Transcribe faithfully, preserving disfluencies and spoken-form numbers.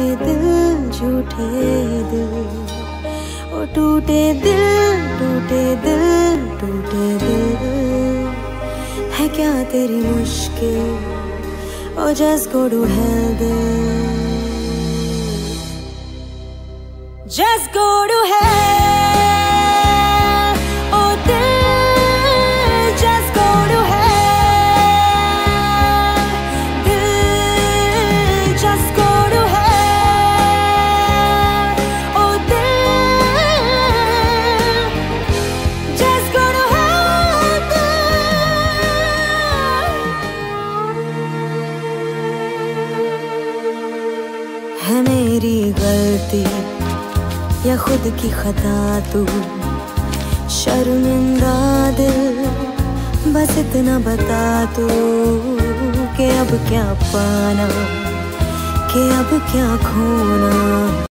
दिल झूठे दिल, ओ टूटे दिल टूटे दिल टूटे दिल। है क्या तेरी मुश्किल, ओ just go to hell दिल, just go to hell, oh दिल just go to hell, दिल just go to hell, oh दिल just go to hell, दिल। है मेरी गलती या खुद की खता तू, शर्मिंदा दिल बस इतना बता तू, कि अब क्या पाना कि अब क्या खोना।